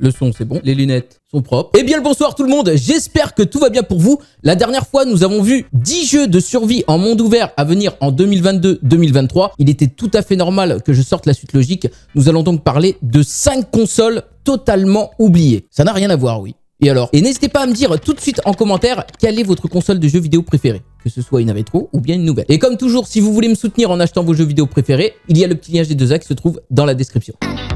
le son c'est bon, les lunettes sont propres. Eh bien le bonsoir tout le monde, j'espère que tout va bien pour vous. La dernière fois, nous avons vu 10 jeux de survie en monde ouvert à venir en 2022-2023. Il était tout à fait normal que je sorte la suite logique. Nous allons donc parler de 5 consoles totalement oubliées. Ça n'a rien à voir, oui. Et alors? Et n'hésitez pas à me dire tout de suite en commentaire quelle est votre console de jeux vidéo préférée. Que ce soit une rétro ou bien une nouvelle. Et comme toujours, si vous voulez me soutenir en achetant vos jeux vidéo préférés, il y a le petit lien G2A qui se trouve dans la description.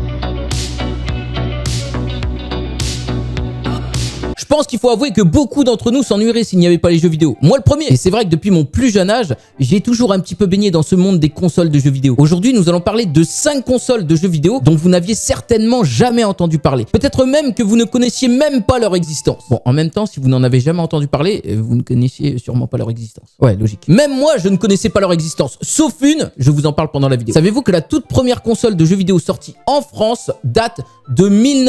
Je pense qu'il faut avouer que beaucoup d'entre nous s'ennuieraient s'il n'y avait pas les jeux vidéo. Moi le premier. Et c'est vrai que depuis mon plus jeune âge, j'ai toujours un petit peu baigné dans ce monde des consoles de jeux vidéo. Aujourd'hui, nous allons parler de 5 consoles de jeux vidéo dont vous n'aviez certainement jamais entendu parler. Peut-être même que vous ne connaissiez même pas leur existence. Bon, en même temps, si vous n'en avez jamais entendu parler, vous ne connaissiez sûrement pas leur existence. Ouais, logique. Même moi, je ne connaissais pas leur existence. Sauf une, je vous en parle pendant la vidéo. Savez-vous que la toute première console de jeux vidéo sortie en France date de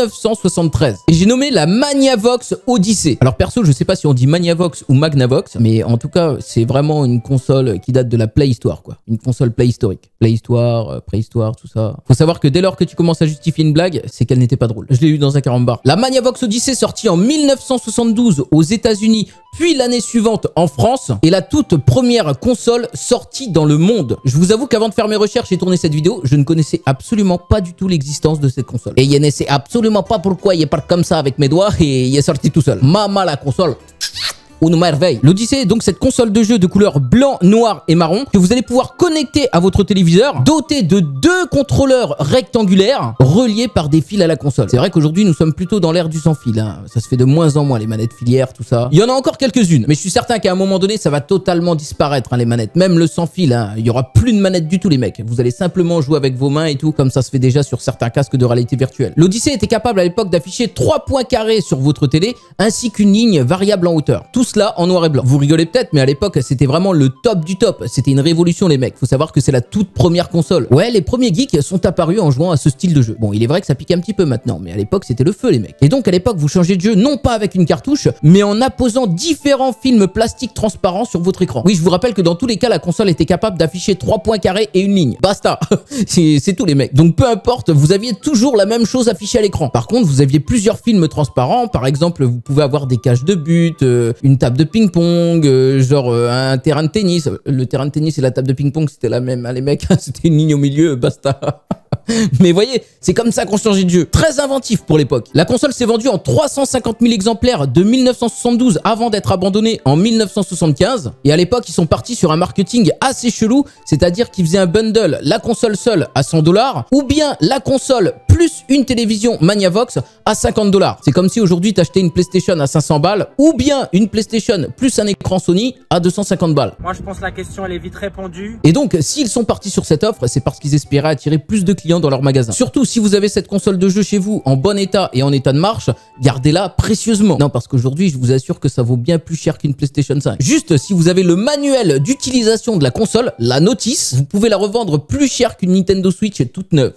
1973. Et j'ai nommé la Magnavox Odyssey. Alors perso, je sais pas si on dit Magnavox ou Magnavox, mais en tout cas, c'est vraiment une console qui date de la préhistoire, quoi. Une console préhistorique. Préhistoire, préhistoire, tout ça. Faut savoir que dès lors que tu commences à justifier une blague, c'est qu'elle n'était pas drôle. Je l'ai eu dans un carambar. La Magnavox Odyssey sortie en 1972 aux États-Unis, puis l'année suivante en France, est la toute première console sortie dans le monde. Je vous avoue qu'avant de faire mes recherches et tourner cette vidéo, je ne connaissais absolument pas du tout l'existence de cette console. Et il ne sait absolument pas pourquoi il part comme ça avec mes doigts et il est sorti tout seul. Maman la console. Une merveille. L'Odyssey est donc cette console de jeu de couleur blanc, noir et marron que vous allez pouvoir connecter à votre téléviseur, doté de 2 contrôleurs rectangulaires reliés par des fils à la console. C'est vrai qu'aujourd'hui nous sommes plutôt dans l'ère du sans fil, hein. Ça se fait de moins en moins, les manettes filières, tout ça. Il y en a encore quelques-unes, mais je suis certain qu'à un moment donné ça va totalement disparaître, hein, les manettes. Même le sans fil, hein. Il y aura plus de manettes du tout, les mecs. Vous allez simplement jouer avec vos mains et tout, comme ça se fait déjà sur certains casques de réalité virtuelle. L'Odyssey était capable à l'époque d'afficher 3 points carrés sur votre télé, ainsi qu'une ligne variable en hauteur. Tout cela en noir et blanc. Vous rigolez peut-être, mais à l'époque, c'était vraiment le top du top. C'était une révolution, les mecs. Faut savoir que c'est la toute première console. Ouais, les premiers geeks sont apparus en jouant à ce style de jeu. Bon, il est vrai que ça pique un petit peu maintenant, mais à l'époque, c'était le feu, les mecs. Et donc, à l'époque, vous changez de jeu non pas avec une cartouche, mais en apposant différents films plastiques transparents sur votre écran. Oui, je vous rappelle que dans tous les cas, la console était capable d'afficher 3 points carrés et une ligne. Basta. C'est tout, les mecs. Donc, peu importe, vous aviez toujours la même chose affichée à l'écran. Par contre, vous aviez plusieurs films transparents. Par exemple, vous pouvez avoir des cages de but, une table de ping-pong, genre un terrain de tennis. Le terrain de tennis et la table de ping-pong, c'était la même, hein, les mecs. C'était une ligne au milieu, basta. Mais voyez, c'est comme ça qu'on changeait de jeu. Très inventif pour l'époque. La console s'est vendue en 350 000 exemplaires de 1972 avant d'être abandonnée en 1975. Et à l'époque, ils sont partis sur un marketing assez chelou, c'est-à-dire qu'ils faisaient un bundle, la console seule à 100 $, ou bien la console plus une télévision Magnavox à 50 $. C'est comme si aujourd'hui t'achetais une PlayStation à 500 balles, ou bien une PlayStation plus un écran Sony à 250 balles. Moi, je pense que la question, elle est vite répondue. Et donc, s'ils sont partis sur cette offre, c'est parce qu'ils espéraient attirer plus de clients dans leur magasin. Surtout si vous avez cette console de jeu chez vous en bon état et en état de marche, gardez-la précieusement. Non, parce qu'aujourd'hui, je vous assure que ça vaut bien plus cher qu'une PlayStation 5. Juste, si vous avez le manuel d'utilisation de la console, la notice, vous pouvez la revendre plus cher qu'une Nintendo Switch toute neuve.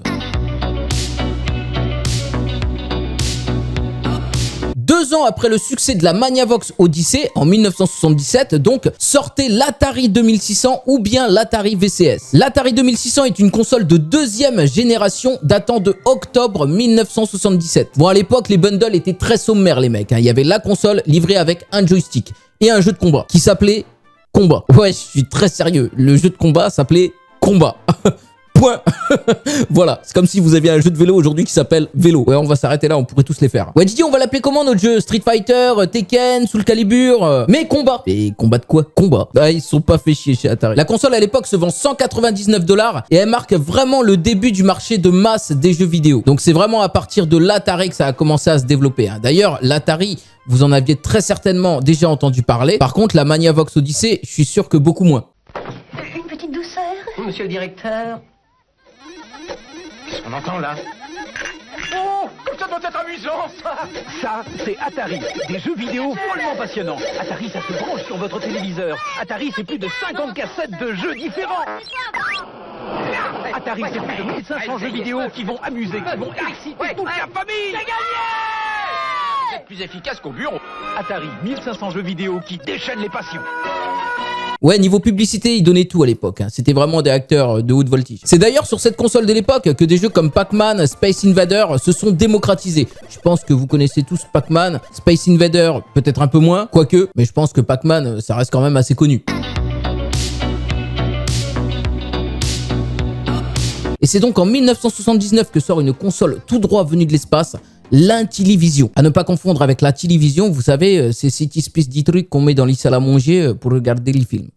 2 ans après le succès de la Magnavox Odyssey, en 1977, donc, sortait l'Atari 2600 ou bien l'Atari VCS. L'Atari 2600 est une console de 2e génération datant de octobre 1977. Bon, à l'époque, les bundles étaient très sommaires, les mecs, hein. Il y avait la console livrée avec un joystick et un jeu de combat qui s'appelait Combat. Ouais, je suis très sérieux. Le jeu de combat s'appelait Combat. Point. Voilà, c'est comme si vous aviez un jeu de vélo aujourd'hui qui s'appelle Vélo. Ouais, on va s'arrêter là, on pourrait tous les faire. Ouais, Didi, on va l'appeler comment notre jeu? Street Fighter, Tekken, Soul Calibur, mais combat. Et combat de quoi? Combat. Ah, ils sont pas fait chier chez Atari. La console à l'époque se vend 199 $ et elle marque vraiment le début du marché de masse des jeux vidéo. Donc c'est vraiment à partir de l'Atari que ça a commencé à se développer, hein. D'ailleurs, l'Atari, vous en aviez très certainement déjà entendu parler. Par contre, la Magnavox Odyssey, je suis sûr que beaucoup moins. Une petite douceur. Monsieur le directeur. Qu'est-ce qu'on entend là? Oh, comme ça doit être amusant, ça! Ça, c'est Atari. Des jeux vidéo follement passionnants. Atari, ça se branche sur votre téléviseur. Atari, c'est plus de 50 cassettes de jeux différents. Atari, c'est plus de 1500 jeux vidéo qui vont amuser, qui vont exciter toute la famille. J'ai gagné! Vous êtes plus efficace qu'au bureau. Atari, 1500 jeux vidéo qui déchaînent les passions. Ouais, niveau publicité, ils donnaient tout à l'époque. C'était vraiment des acteurs de haute voltige. C'est d'ailleurs sur cette console de l'époque que des jeux comme Pac-Man, Space Invader se sont démocratisés. Je pense que vous connaissez tous Pac-Man, Space Invader peut-être un peu moins, quoique, mais je pense que Pac-Man, ça reste quand même assez connu. Et c'est donc en 1979 que sort une console tout droit venue de l'espace, l'Intellivision. À ne pas confondre avec la télévision, vous savez, c'est cette espèce de truc qu'on met dans les salles à manger pour regarder les films.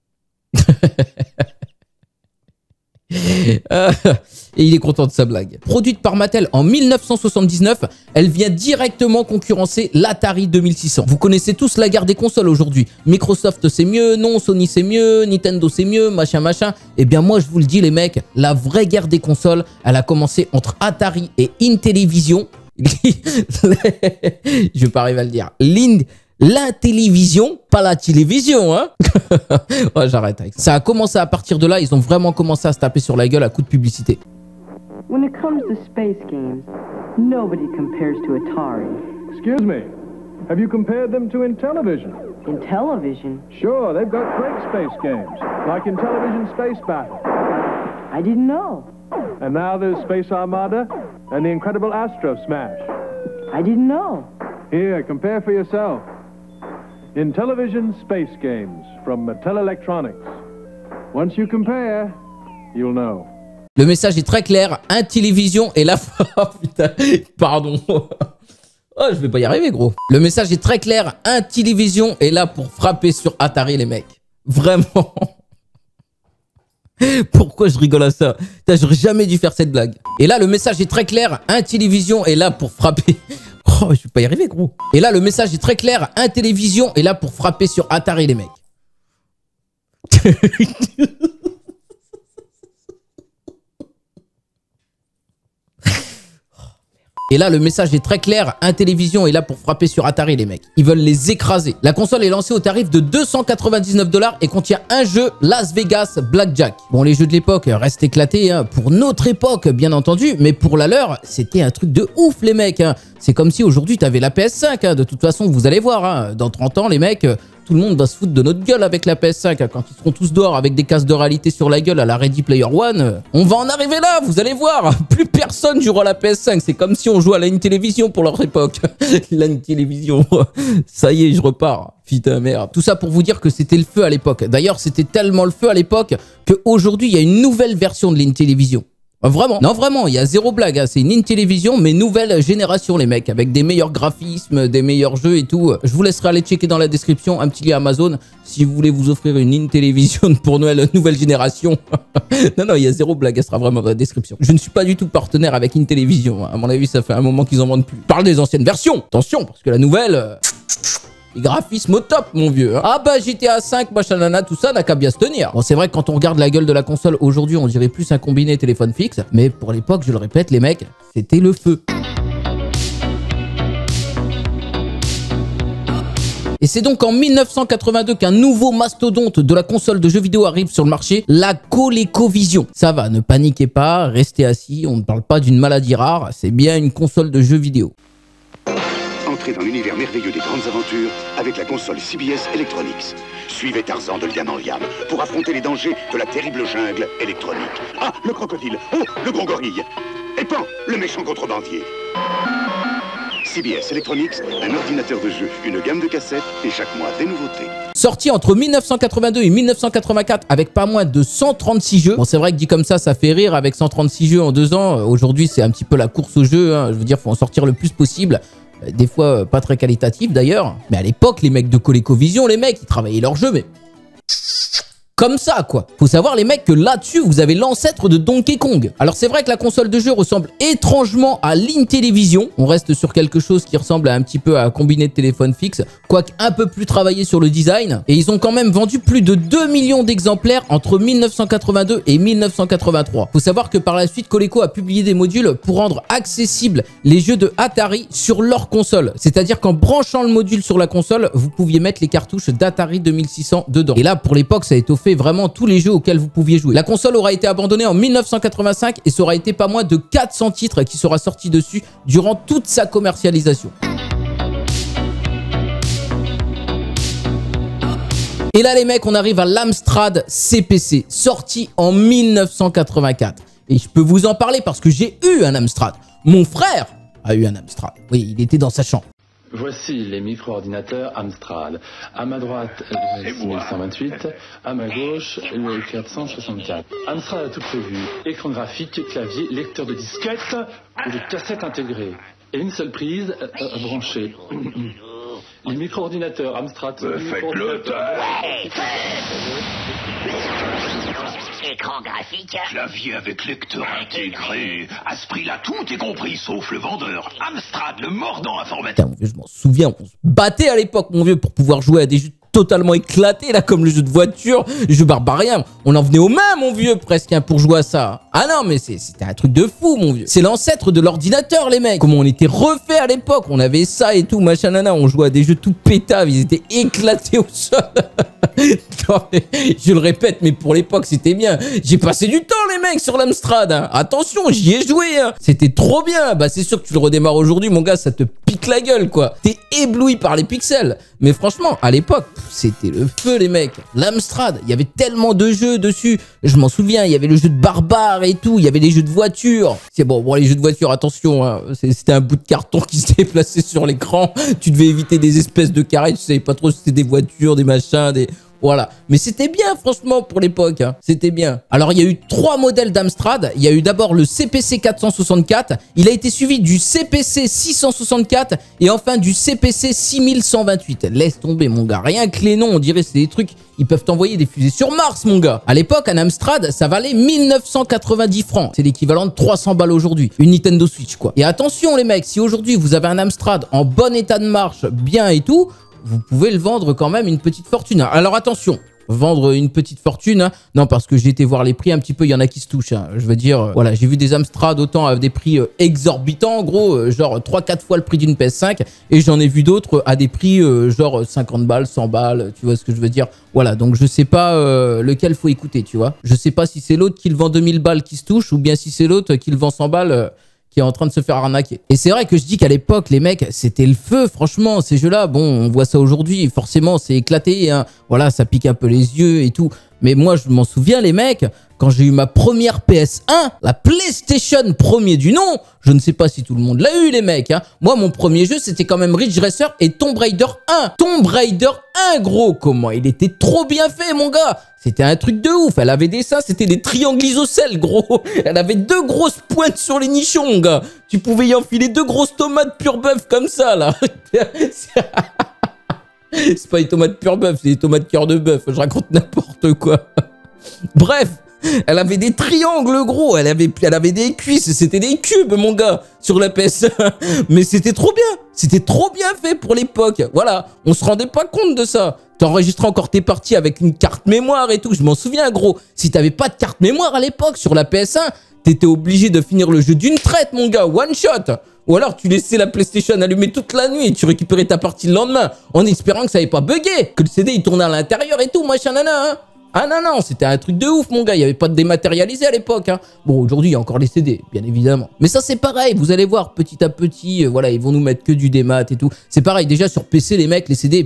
Et il est content de sa blague. Produite par Mattel en 1979, elle vient directement concurrencer l'Atari 2600. Vous connaissez tous la guerre des consoles aujourd'hui. Microsoft c'est mieux, non, Sony c'est mieux, Nintendo c'est mieux, machin machin. Eh bien moi je vous le dis les mecs, la vraie guerre des consoles, elle a commencé entre Atari et Intellivision. Je vais pas arriver à le dire. L'Intellivision, pas la télévision, hein. Ouais, j'arrête avec ça. Ça a commencé à partir de là, ils ont vraiment commencé à se taper sur la gueule à coups de publicité. When it comes to space games, nobody compares to Atari. Excuse me, have you compared them to Intellivision? Intellivision? Sure, they've got great space games, like Intellivision Space Battle. I didn't know. And now there's Space Armada and the incredible Astro Smash. I didn't know. Here, compare for yourself. Intellivision Space Games from Mattel Electronics. Once you compare, you'll know. Le message est très clair, Intellivision est là... Oh putain, pardon. Oh, je vais pas y arriver, gros. Le message est très clair, Intellivision est là pour frapper sur Atari, les mecs. Vraiment. Pourquoi je rigole à ça? J'aurais jamais dû faire cette blague. Et là, le message est très clair, Intellivision est là pour frapper... Oh, je vais pas y arriver, gros. Et là, le message est très clair, Intellivision est là pour frapper sur Atari, les mecs. Et là, le message est très clair, Intellivision est là pour frapper sur Atari, les mecs. Ils veulent les écraser. La console est lancée au tarif de 299 $ et contient un jeu, Las Vegas Blackjack. Bon, les jeux de l'époque restent éclatés, hein, pour notre époque, bien entendu, mais pour la leur, c'était un truc de ouf, les mecs. Hein. C'est comme si aujourd'hui, t'avais la PS5. Hein. De toute façon, vous allez voir, hein, dans 30 ans, les mecs... Tout le monde va se foutre de notre gueule avec la PS5. Quand ils seront tous dehors avec des casques de réalité sur la gueule à la Ready Player One, on va en arriver là, vous allez voir. Plus personne jouera à la PS5. C'est comme si on jouait à la télévision pour leur époque. La télévision. Ça y est, je repars. Putain, merde. Tout ça pour vous dire que c'était le feu à l'époque. D'ailleurs, c'était tellement le feu à l'époque qu'aujourd'hui, il y a une nouvelle version de l'Intellivision. Vraiment. Non, vraiment, il y a zéro blague. Hein. C'est une Intellivision, mais nouvelle génération, les mecs, avec des meilleurs graphismes, des meilleurs jeux et tout. Je vous laisserai aller checker dans la description un petit lien Amazon si vous voulez vous offrir une Intellivision pour Noël nouvelle génération. Non, il y a zéro blague, elle sera vraiment dans la description. Je ne suis pas du tout partenaire avec Intellivision. À mon avis, ça fait un moment qu'ils en vendent plus. Je parle des anciennes versions. Attention, parce que la nouvelle... Les graphismes au top, mon vieux. Hein. Ah bah GTA 5, machin nana, tout ça n'a qu'à bien se tenir. Bon, c'est vrai que quand on regarde la gueule de la console aujourd'hui, on dirait plus un combiné téléphone fixe. Mais pour l'époque, je le répète, les mecs, c'était le feu. Et c'est donc en 1982 qu'un nouveau mastodonte de la console de jeux vidéo arrive sur le marché, la ColecoVision. Ça va, ne paniquez pas, restez assis, on ne parle pas d'une maladie rare, c'est bien une console de jeux vidéo. Entrez dans l'univers merveilleux des grandes aventures avec la console CBS Electronics. Suivez Tarzan de Liam en Liam pour affronter les dangers de la terrible jungle électronique. Ah, le crocodile. Oh, le gros gorille. Et Pan, le méchant contrebandier. CBS Electronics, un ordinateur de jeu, une gamme de cassettes et chaque mois des nouveautés. Sorti entre 1982 et 1984 avec pas moins de 136 jeux. Bon, c'est vrai que dit comme ça fait rire avec 136 jeux en 2 ans. Aujourd'hui, c'est un petit peu la course aux jeux. Hein. Je veux dire, faut en sortir le plus possible. Des fois, pas très qualitatif d'ailleurs. Mais à l'époque, les mecs de ColecoVision, les mecs, ils travaillaient leurs jeux, mais... comme ça, quoi. Faut savoir, les mecs, que là-dessus, vous avez l'ancêtre de Donkey Kong. Alors, c'est vrai que la console de jeu ressemble étrangement à l'Intellivision. On reste sur quelque chose qui ressemble à un petit peu à un combiné de téléphone fixe, quoique un peu plus travaillé sur le design. Et ils ont quand même vendu plus de 2 millions d'exemplaires entre 1982 et 1983. Faut savoir que par la suite, Coleco a publié des modules pour rendre accessibles les jeux de Atari sur leur console. C'est-à-dire qu'en branchant le module sur la console, vous pouviez mettre les cartouches d'Atari 2600 dedans. Et là, pour l'époque, ça a étoffé vraiment tous les jeux auxquels vous pouviez jouer. La console aura été abandonnée en 1985 et ça aura été pas moins de 400 titres qui sera sorti dessus durant toute sa commercialisation. Et là les mecs, on arrive à l'Amstrad CPC, sorti en 1984. Et je peux vous en parler parce que j'ai eu un Amstrad. Mon frère a eu un Amstrad. Oui, il était dans sa chambre. Voici les micro-ordinateurs Amstrad. À ma droite, le 6128, à ma gauche, le 464. Amstrad a tout prévu. Écran graphique, clavier, lecteur de disquette ou de cassette intégrée. Et une seule prise branchée. Les micro-ordinateurs Amstrad. Faites-le Écran graphique. Clavier avec lecteur intégré. À ce prix-là, tout est compris, sauf le vendeur. Amstrad, le mordant informatique. Putain, mon vieux, je m'en souviens, on se battait à l'époque, mon vieux, pour pouvoir jouer à des jeux totalement éclatés, là, comme le jeu de voiture, le jeu barbarien. On en venait au même, mon vieux, presque, hein, pour jouer à ça. Ah non, mais c'était un truc de fou, mon vieux. C'est l'ancêtre de l'ordinateur, les mecs. Comment on était refait à l'époque. On avait ça et tout, machin, nana. On jouait à des jeux tout pétaves. Ils étaient éclatés au sol. Non, je le répète, mais pour l'époque, c'était bien. J'ai passé du temps, les mecs, sur l'Amstrad. Hein. Attention, j'y ai joué. Hein. C'était trop bien. Bah, c'est sûr que tu le redémarres aujourd'hui, mon gars, ça te pique la gueule, quoi. T'es ébloui par les pixels. Mais franchement, à l'époque, c'était le feu, les mecs. L'Amstrad, il y avait tellement de jeux dessus. Je m'en souviens, il y avait le jeu de barbare et tout. Il y avait les jeux de voiture. C'est bon, les jeux de voiture, attention. Hein. C'était un bout de carton qui se déplaçait sur l'écran. Tu devais éviter des espèces de carrés. Tu savais pas trop si c'était des voitures, des machins, des... Voilà. Mais c'était bien, franchement, pour l'époque. Hein. C'était bien. Alors, il y a eu 3 modèles d'Amstrad. Il y a eu d'abord le CPC 464. Il a été suivi du CPC 664 et enfin du CPC 6128. Laisse tomber, mon gars. Rien que les noms, on dirait c'est des trucs... Ils peuvent t'envoyer des fusées sur Mars, mon gars. À l'époque, un Amstrad, ça valait 1990 francs. C'est l'équivalent de 300 balles aujourd'hui. Une Nintendo Switch, quoi. Et attention, les mecs, si aujourd'hui, vous avez un Amstrad en bon état de marche, bien et tout... Vous pouvez le vendre quand même une petite fortune. Alors attention, vendre une petite fortune, hein. Non, parce que j'ai été voir les prix un petit peu, il y en a qui se touchent. Hein. Je veux dire, voilà, j'ai vu des Amstrad autant à des prix exorbitants, en gros, genre 3-4 fois le prix d'une PS5. Et j'en ai vu d'autres à des prix genre 50 balles, 100 balles, tu vois ce que je veux dire. Voilà, donc je sais pas lequel faut écouter, tu vois. Je sais pas si c'est l'autre qui le vend 2000 balles qui se touche ou bien si c'est l'autre qui le vend 100 balles... qui est en train de se faire arnaquer. Et c'est vrai que je dis qu'à l'époque, les mecs, c'était le feu, franchement, ces jeux-là. Bon, on voit ça aujourd'hui, forcément, c'est éclaté, hein. Voilà, ça pique un peu les yeux et tout. Mais moi, je m'en souviens, les mecs, quand j'ai eu ma première PS1, la PlayStation premier du nom, je ne sais pas si tout le monde l'a eu, les mecs, hein. Moi, mon premier jeu, c'était quand même Ridge Racer et Tomb Raider 1. Tomb Raider 1, gros, comment il était trop bien fait, mon gars. C'était un truc de ouf. Elle avait des seins, c'était des triangles isocèles, gros. Elle avait 2 grosses pointes sur les nichons, mon gars. Tu pouvais y enfiler 2 grosses tomates pur bœuf comme ça, là. C'est pas des tomates pur bœuf, c'est des tomates cœur de bœuf. Je raconte n'importe quoi. Bref, elle avait des triangles, gros. Elle avait des cuisses. C'était des cubes, mon gars, sur la PS1. Mais c'était trop bien. C'était trop bien fait pour l'époque. Voilà, on se rendait pas compte de ça. T'enregistrais encore tes parties avec une carte mémoire et tout. Je m'en souviens, gros. Si t'avais pas de carte mémoire à l'époque sur la PS1, t'étais obligé de finir le jeu d'une traite, mon gars. One shot. Ou alors tu laissais la PlayStation allumée toute la nuit et tu récupérais ta partie le lendemain en espérant que ça n'avait pas bugué, que le CD il tournait à l'intérieur et tout, machin nana. Hein. Ah non, c'était un truc de ouf, mon gars. Il n'y avait pas de dématérialisé à l'époque. Hein. Bon, aujourd'hui, il y a encore les CD, bien évidemment. Mais ça, c'est pareil. Vous allez voir, petit à petit, voilà, ils vont nous mettre que du démat et tout. C'est pareil. Déjà, sur PC, les mecs, les CD,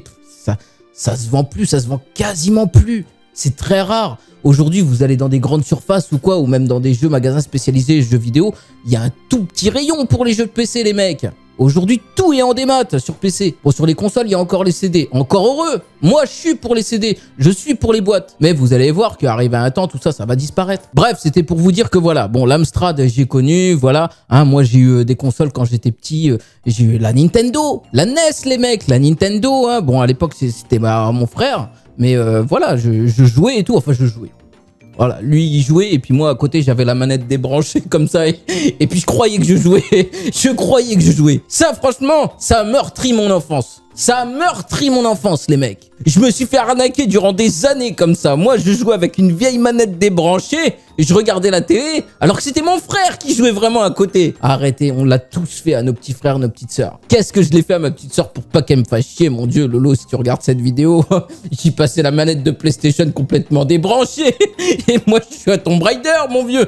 ça se vend plus, ça se vend quasiment plus. C'est très rare. Aujourd'hui, vous allez dans des grandes surfaces ou quoi, ou même dans des magasins spécialisés jeux vidéo, il y a un tout petit rayon pour les jeux de PC, les mecs. Aujourd'hui, tout est en démat sur PC. Bon, sur les consoles, il y a encore les CD. Encore heureux. Moi, je suis pour les CD. Je suis pour les boîtes. Mais vous allez voir qu'arrivé à un temps, tout ça, ça va disparaître. Bref, c'était pour vous dire que voilà. Bon, l'Amstrad, j'ai connu, voilà. Hein, moi, j'ai eu des consoles quand j'étais petit. J'ai eu la Nintendo, la NES, les mecs, la Nintendo. Hein. Bon, à l'époque, c'était mon frère. Mais voilà, je jouais et tout. Enfin, je jouais. Voilà, lui il jouait et puis moi à côté j'avais la manette débranchée comme ça et puis je croyais que je jouais. Je croyais que je jouais. Ça franchement, ça a meurtri mon enfance. Ça a meurtri mon enfance, les mecs. Je me suis fait arnaquer durant des années comme ça. Moi, je jouais avec une vieille manette débranchée et je regardais la télé alors que c'était mon frère qui jouait vraiment à côté. Arrêtez, on l'a tous fait à nos petits frères, nos petites sœurs. Qu'est-ce que je l'ai fait à ma petite sœur pour pas qu'elle me fasse chier, mon Dieu, Lolo, si tu regardes cette vidéo, j'y passais la manette de PlayStation complètement débranchée et moi, je suis à Tomb Raider, mon vieux.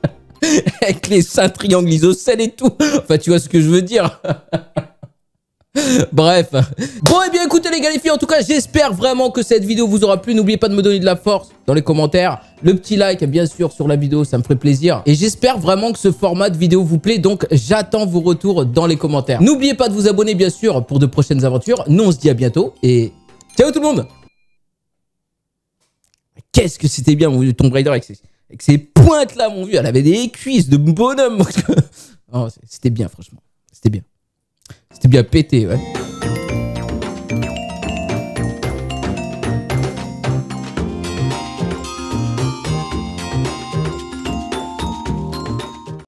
Avec les seins triangles isocèles et tout. Enfin, tu vois ce que je veux dire. Bref. Bon, et bien écoutez les gars, les filles, en tout cas, j'espère vraiment que cette vidéo vous aura plu. N'oubliez pas de me donner de la force dans les commentaires. Le petit like, bien sûr, sur la vidéo, ça me ferait plaisir. Et j'espère vraiment que ce format de vidéo vous plaît. Donc, j'attends vos retours dans les commentaires. N'oubliez pas de vous abonner, bien sûr, pour de prochaines aventures. Nous, on se dit à bientôt. Et ciao tout le monde. Qu'est-ce que c'était bien, mon vieux Tomb Raider avec ses pointes là, mon vieux. Elle avait des cuisses de bonhomme. Oh, c'était bien, franchement. C'était bien. C'était bien pété, ouais.